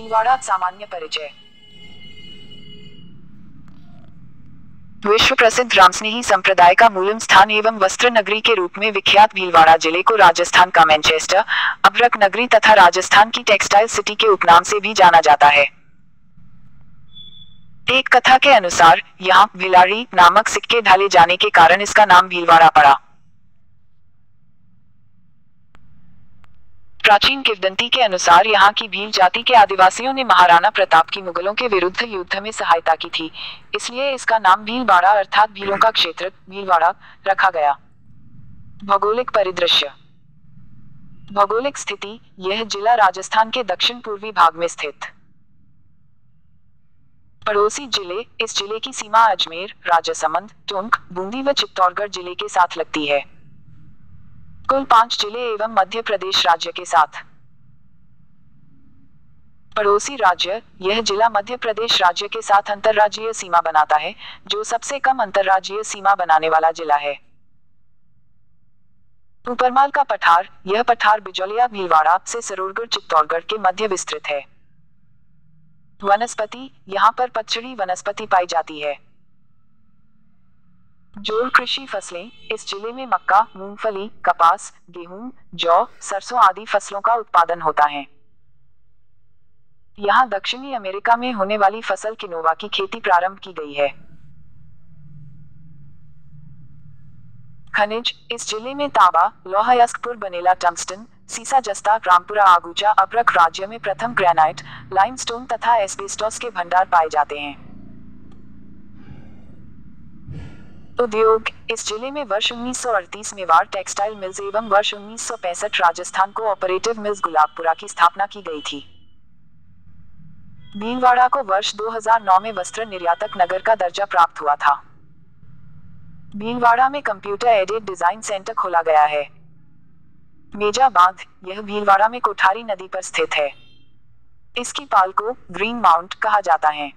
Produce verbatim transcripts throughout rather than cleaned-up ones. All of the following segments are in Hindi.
भीलवाड़ा सामान्य परिचय। विश्व प्रसिद्ध रामस्नेही संप्रदाय का मूलम स्थान एवं वस्त्र नगरी के रूप में विख्यात भीलवाड़ा जिले को राजस्थान का मैनचेस्टर, अभ्रक नगरी तथा राजस्थान की टेक्सटाइल सिटी के उपनाम से भी जाना जाता है। एक कथा के अनुसार यहाँ भिलाड़ी नामक सिक्के ढाले जाने के कारण इसका नाम भीलवाड़ा पड़ा। प्राचीन किंवदंती के अनुसार यहाँ की भील जाति के आदिवासियों ने महाराणा प्रताप की मुगलों के विरुद्ध युद्ध में सहायता की थी, इसलिए इसका नाम भीलवाड़ा अर्थात भीलों का क्षेत्र भीलवाड़ा रखा गया। भौगोलिक परिदृश्य। भौगोलिक स्थिति, यह जिला राजस्थान के दक्षिण पूर्वी भाग में स्थित। पड़ोसी जिले, इस जिले की सीमा अजमेर, राजसमंद, टोंक, बूंदी व चित्तौड़गढ़ जिले के साथ लगती है। कुल पांच जिले एवं मध्य प्रदेश राज्य के साथ। पड़ोसी राज्य, यह जिला मध्य प्रदेश राज्य के साथ अंतर्राज्यीय सीमा बनाता है, जो सबसे कम अंतर्राज्यीय सीमा बनाने वाला जिला है। ऊपरमाल का पठार, यह पठार बिजौलिया भीलवाड़ा से सरोरगढ़ चित्तौड़गढ़ के मध्य विस्तृत है। वनस्पति, यहाँ पर पतझड़ी वनस्पति पाई जाती है। जोड़ कृषि फसलें, इस जिले में मक्का, मूंगफली, कपास, गेहूं, जौ, सरसों आदि फसलों का उत्पादन होता है। यहाँ दक्षिणी अमेरिका में होने वाली फसल किनोवा की खेती प्रारंभ की गई है। खनिज, इस जिले में तांबा, लौह अयस्क, बनेला टंगस्टन, सीसा जस्ता, रामपुरा आगूचा, अभ्रक राज्य में प्रथम ग्रेनाइट, लाइमस्टोन तथा एस्बेस्टोस के भंडार पाए जाते हैं। उद्योग, इस जिले में वर्ष उन्नीस सौ अड़तीस में वार टेक्सटाइल मिल्स एवं वर्ष उन्नीस सौ पैंसठ राजस्थान कोऑपरेटिव मिल्स गुलाबपुरा की स्थापना की गई थी। भीलवाड़ा को वर्ष दो हज़ार नौ में वस्त्र निर्यातक नगर का दर्जा प्राप्त हुआ था। भीलवाड़ा में कंप्यूटर एडेड डिजाइन सेंटर खोला गया है। मेजा बांध, यह भीलवाड़ा में कोठारी नदी पर स्थित है। इसकी पाल को ग्रीन माउंट कहा जाता है।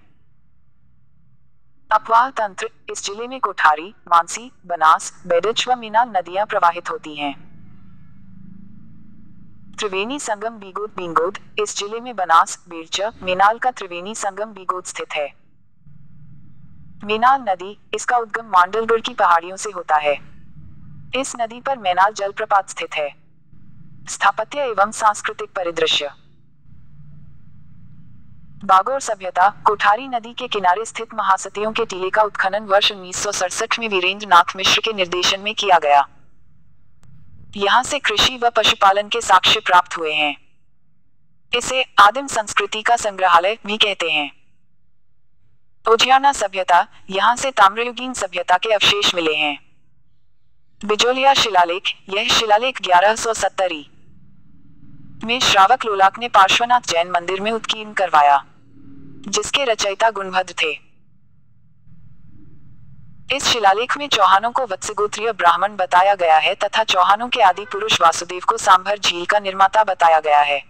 अपवाह तंत्र, इस जिले में कोठारी, मानसी, बनास, बेडच व मीनाल नदियां प्रवाहित होती हैं। त्रिवेणी संगम बीगोद बिंगोद, इस जिले में बनास, बेरच, मीनाल का त्रिवेणी संगम बीगोद स्थित है। मीनाल नदी, इसका उद्गम मांडलगढ़ की पहाड़ियों से होता है। इस नदी पर मैनाल जलप्रपात स्थित है। स्थापत्य एवं सांस्कृतिक परिदृश्य। बागौर सभ्यता, कोठारी नदी के किनारे स्थित महासतियों के टीले का उत्खनन वर्ष उन्नीस सौ सड़सठ में वीरेंद्र नाथ मिश्र के निर्देशन में किया गया। यहाँ से कृषि व पशुपालन के साक्ष्य प्राप्त हुए हैं। इसे आदिम संस्कृति का संग्रहालय भी कहते हैं। ओजियाना सभ्यता, यहाँ से ताम्रयुगीन सभ्यता के अवशेष मिले हैं। बिजौलिया शिलालेख, यह शिलालेख ग्यारह सौ सत्तर में श्रावक लोलाक ने पार्श्वनाथ जैन मंदिर में उत्कीर्ण करवाया, जिसके रचयिता गुणभद्र थे। इस शिलालेख में चौहानों को वत्सगोत्रीय ब्राह्मण बताया गया है तथा चौहानों के आदि पुरुष वासुदेव को सांभर झील का निर्माता बताया गया है।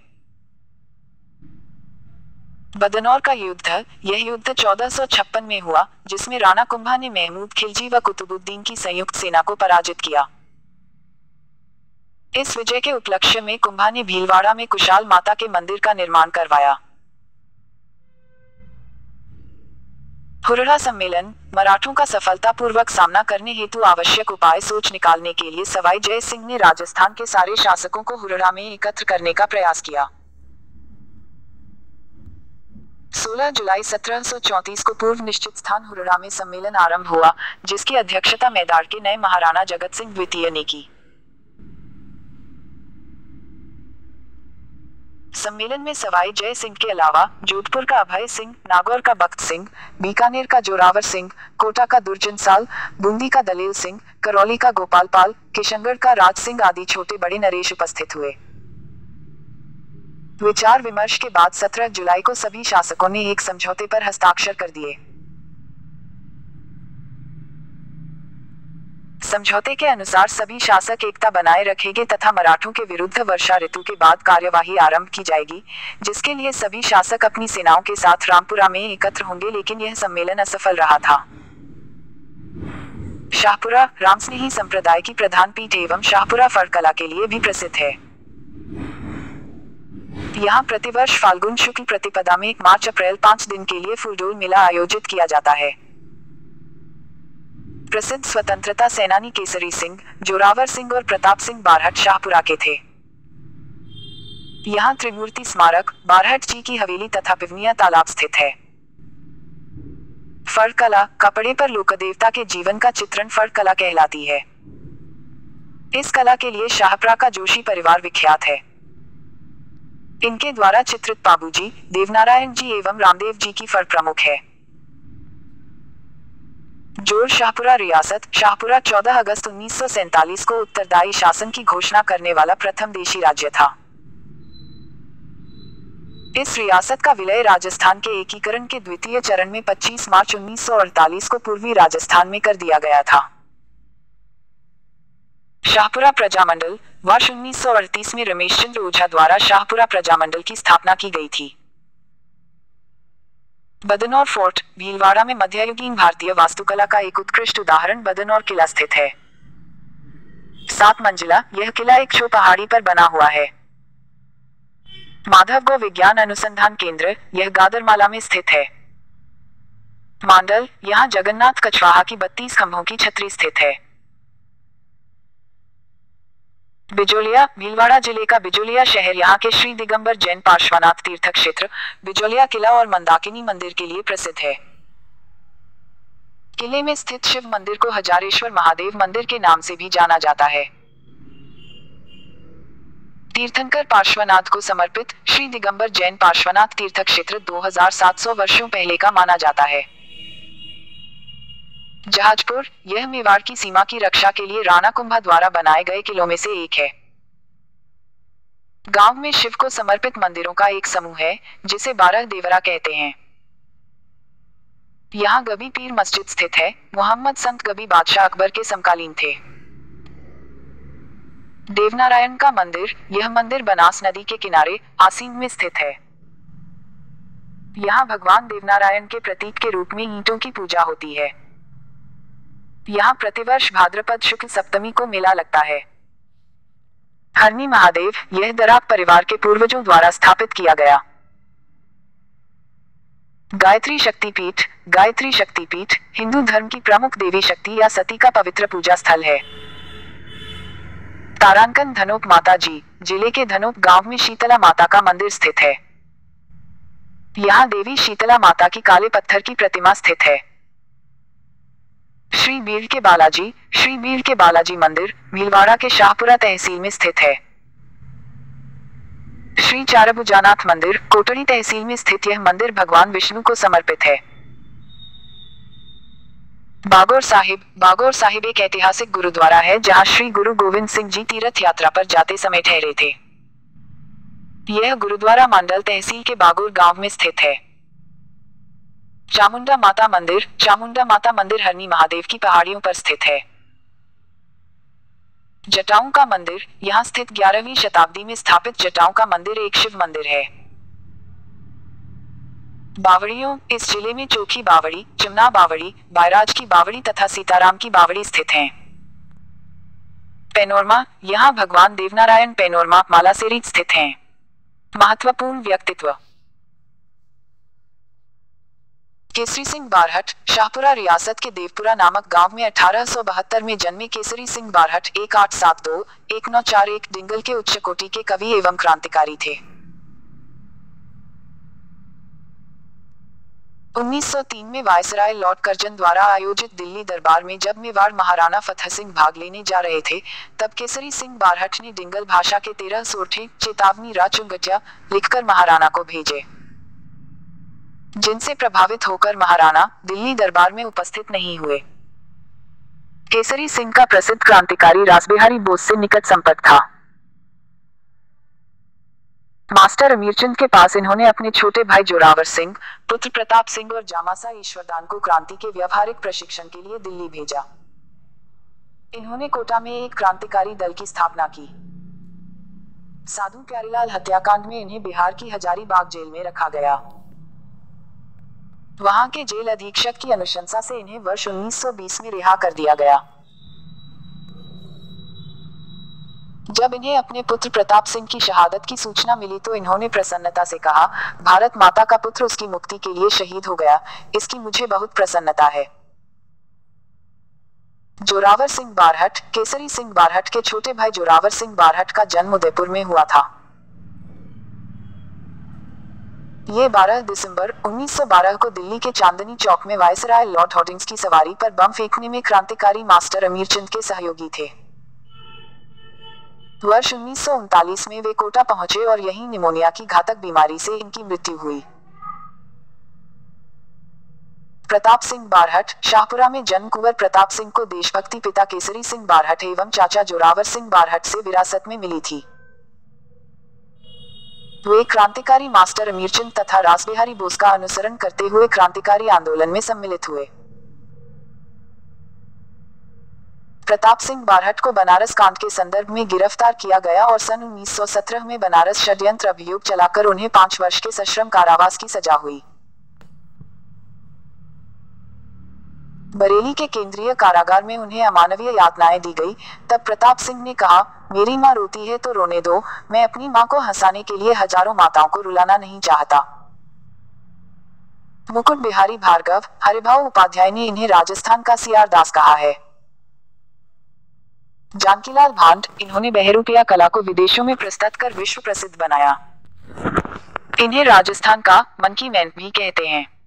बदनौर का युद्ध, यह युद्ध चौदह सौ छप्पन में हुआ, जिसमें राणा कुंभा ने महमूद खिलजी व कुतुबुद्दीन की संयुक्त सेना को पराजित किया। इस विजय के उपलक्ष्य में कुंभा ने भीलवाड़ा में कुशाल माता के मंदिर का निर्माण करवाया। हुर्रा सम्मेलन, मराठों का सफलतापूर्वक सामना करने हेतु आवश्यक उपाय सोच निकालने के लिए सवाई जय सिंह ने राजस्थान के सारे शासकों को हुर्रा में एकत्र करने का प्रयास किया। सोलह जुलाई सत्रह सौ चौंतीस को पूर्व निश्चित स्थान हुर्रा में सम्मेलन आरंभ हुआ, जिसकी अध्यक्षता मेवाड़ के नए महाराणा जगत सिंह द्वितीय ने की। सम्मेलन में सवाई जय सिंह के अलावा जोधपुर का अभय सिंह, नागौर का बख्त सिंह, बीकानेर का जोरावर सिंह, कोटा का दुर्जन साल, बूंदी का दलेल सिंह, करौली का गोपाल पाल, किशनगढ़ का राज सिंह आदि छोटे बड़े नरेश उपस्थित हुए। विचार विमर्श के बाद सत्रह जुलाई को सभी शासकों ने एक समझौते पर हस्ताक्षर कर दिए। समझौते के अनुसार सभी शासक एकता बनाए रखेंगे तथा मराठों के विरुद्ध वर्षा ऋतु के बाद कार्यवाही आरंभ की जाएगी, जिसके लिए सभी शासक अपनी सेनाओं के साथ रामपुरा में एकत्र होंगे, लेकिन यह सम्मेलन असफल रहा था। शाहपुरा रामस्नेही संप्रदाय की प्रधान पीठ एवं शाहपुरा फड़कला के लिए भी प्रसिद्ध है। यहाँ प्रतिवर्ष फाल्गुन शुक्ल प्रतिपदा में एक मार्च अप्रैल पाँच दिन के लिए फूलडोल मेला आयोजित किया जाता है। प्रसिद्ध स्वतंत्रता सेनानी केसरी सिंह, जोरावर सिंह और प्रताप सिंह बारहट शाहपुरा के थे। यहाँ त्रिमूर्ति स्मारक, बारहट जी की हवेली तथा पिवनिया तालाब स्थित है। फड़ कला, कपड़े पर लोकदेवता के जीवन का चित्रण फड़ कला कहलाती है। इस कला के लिए शाहपुरा का जोशी परिवार विख्यात है। इनके द्वारा चित्रित बाबूजी, देवनारायण जी एवं रामदेव जी की फड़ प्रमुख है। जोर शाहपुरा रियासत, शाहपुरा चौदह अगस्त उन्नीस सौ सैंतालीस को उत्तरदायी शासन की घोषणा करने वाला प्रथम देशी राज्य था। इस रियासत का विलय राजस्थान के एकीकरण के द्वितीय चरण में पच्चीस मार्च उन्नीस सौ अड़तालीस को पूर्वी राजस्थान में कर दिया गया था। शाहपुरा प्रजामंडल, वर्ष उन्नीस सौ अड़तीस में रमेश चंद्र ओझा द्वारा शाहपुरा प्रजामंडल की स्थापना की गई थी। बदनौर फोर्ट, भीलवाड़ा में मध्ययुगीन भारतीय वास्तुकला का एक उत्कृष्ट उदाहरण बदनौर किला स्थित है। सात मंजिला, यह किला एक शो पहाड़ी पर बना हुआ है। माधव गो विज्ञान अनुसंधान केंद्र, यह गादरमाला में स्थित है। मांडल, यहाँ जगन्नाथ कछवाहा की बत्तीस खंभों की छतरी स्थित है। बिजोलिया, भीलवाड़ा जिले का बिजोलिया शहर यहाँ के श्री दिगंबर जैन पार्श्वनाथ तीर्थ क्षेत्र, बिजोलिया किला और मंदाकिनी मंदिर के लिए प्रसिद्ध है। किले में स्थित शिव मंदिर को हजारेश्वर महादेव मंदिर के नाम से भी जाना जाता है। तीर्थंकर पार्श्वनाथ को समर्पित श्री दिगंबर जैन पार्श्वनाथ तीर्थ क्षेत्र दो हज़ार सात सौ वर्षों पहले का माना जाता है। जहाजपुर, यह मेवाड़ की सीमा की रक्षा के लिए राणा कुंभा द्वारा बनाए गए किलों में से एक है। गांव में शिव को समर्पित मंदिरों का एक समूह है, जिसे बारह देवरा कहते हैं। यहाँ गबी पीर मस्जिद स्थित है। मोहम्मद संत गबी बादशाह अकबर के समकालीन थे। देवनारायण का मंदिर, यह मंदिर बनास नदी के किनारे आसीन में स्थित है। यहाँ भगवान देवनारायण के प्रतीक के रूप में ईंटों की पूजा होती है। यहाँ प्रतिवर्ष भाद्रपद शुक्ल सप्तमी को मेला लगता है। हरनी महादेव, यह दराक परिवार के पूर्वजों द्वारा स्थापित किया गया। गायत्री शक्तिपीठ, गायत्री शक्तिपीठ हिंदू धर्म की प्रमुख देवी शक्ति या सती का पवित्र पूजा स्थल है। तारांकन धनोप माता जी, जिले के धनोप गांव में शीतला माता का मंदिर स्थित है। यहाँ देवी शीतला माता की काले पत्थर की प्रतिमा स्थित है। श्री बीड़ के बालाजी, श्री बीड़ के बालाजी मंदिर भीलवाड़ा के शाहपुरा तहसील में स्थित है। श्री चारभुजानाथ मंदिर कोटड़ी तहसील में स्थित यह मंदिर भगवान विष्णु को समर्पित है। बागौर साहिब, बागौर साहिब एक ऐतिहासिक गुरुद्वारा है जहां श्री गुरु गोविंद सिंह जी तीर्थ यात्रा पर जाते समय ठहरे थे। यह गुरुद्वारा मंडल तहसील के बागौर गांव में स्थित है। चामुंडा माता मंदिर, चामुंडा माता मंदिर हरनी महादेव की पहाड़ियों पर स्थित है। जटाऊ का मंदिर, यहाँ स्थित ग्यारहवीं शताब्दी में स्थापित जटाऊ का मंदिर एक शिव मंदिर है। बावड़ियों, इस जिले में चोखी बावड़ी, चिमना बावड़ी, बैराज की बावड़ी तथा सीताराम की बावड़ी स्थित हैं। पैनोरमा, यहाँ भगवान देवनारायण पैनोरमा मालासेरी स्थित हैं। महत्वपूर्ण व्यक्तित्व केसरी सिंह बारहट, शाहपुरा रियासत के देवपुरा नामक गांव में अठारह सौ बहत्तर में जन्मे केसरी सिंह बारहट एक आठ सात दो एक नौ चार एक डिंगल के उच्च कोटि के कवि एवं क्रांतिकारी थे। उन्नीस सौ तीन में वायसराय लॉर्ड कर्जन द्वारा आयोजित दिल्ली दरबार में जब मेवाड़ महाराणा फतेह सिंह भाग लेने जा रहे थे, तब केसरी सिंह बारहट ने डिंगल भाषा के तेरह सोठे चेतावनी राचुंगटिया लिखकर महाराणा को भेजे, जिनसे प्रभावित होकर महाराणा दिल्ली दरबार में उपस्थित नहीं हुए। केसरी सिंह का प्रसिद्ध क्रांतिकारी रासबिहारी बोस से निकट संपर्क था। मास्टर अमीरचंद के पास इन्होंने अपने छोटे भाई जोरावर सिंह, पुत्र प्रताप सिंह और जामासा ईश्वरदान को क्रांति के व्यावहारिक प्रशिक्षण के लिए दिल्ली भेजा। इन्होंने कोटा में एक क्रांतिकारी दल की स्थापना की। साधु प्यारीलाल हत्याकांड में इन्हें बिहार की हजारीबाग जेल में रखा गया। वहां के जेल अधीक्षक की अनुशंसा से इन्हें वर्ष उन्नीस सौ बीस में रिहा कर दिया गया। जब इन्हें अपने पुत्र प्रताप सिंह की शहादत की सूचना मिली तो इन्होंने प्रसन्नता से कहा, भारत माता का पुत्र उसकी मुक्ति के लिए शहीद हो गया, इसकी मुझे बहुत प्रसन्नता है। जोरावर सिंह बारहट। केसरी सिंह बारहट के छोटे भाई जोरावर सिंह बारहट का जन्म उदयपुर में हुआ था। ये बारह दिसंबर उन्नीस सौ बारह को दिल्ली के चांदनी चौक में वायसराय लॉर्ड हॉर्डिंग्स की सवारी पर बम फेंकने में क्रांतिकारी मास्टर अमीरचंद के सहयोगी थे। वर्ष उन्नीस सौ उनतालीस में वे कोटा पहुंचे और यहीं निमोनिया की घातक बीमारी से इनकी मृत्यु हुई। प्रताप सिंह बारहट। शाहपुरा में जन्म कुंवर प्रताप सिंह को देशभक्ति पिता केसरी सिंह बारहट एवं चाचा जोरावर सिंह बारहट से विरासत में मिली थी। वे क्रांतिकारी मास्टर अमीरचंद तथा रासबिहारी बोस का अनुसरण करते हुए क्रांतिकारी आंदोलन में सम्मिलित हुए। प्रताप सिंह बारहट को बनारस कांड के संदर्भ में गिरफ्तार किया गया और सन उन्नीस सौ सत्रह में बनारस षड्यंत्र अभियोग चलाकर उन्हें पांच वर्ष के सश्रम कारावास की सजा हुई। बरेली के केंद्रीय कारागार में उन्हें अमानवीय यातनाएं दी गई। तब प्रताप सिंह ने कहा, मेरी माँ रोती है तो रोने दो, मैं अपनी माँ को हंसाने के लिए हजारों माताओं को रुलाना नहीं चाहता। मुकुट बिहारी भार्गव। हरिभाऊ उपाध्याय ने इन्हें राजस्थान का सीआर दास कहा है। जानकीलाल भांड। इन्होंने बहरूपिया कला को विदेशों में प्रस्तुत कर विश्व प्रसिद्ध बनाया। इन्हें राजस्थान का मंकी मैन भी कहते हैं।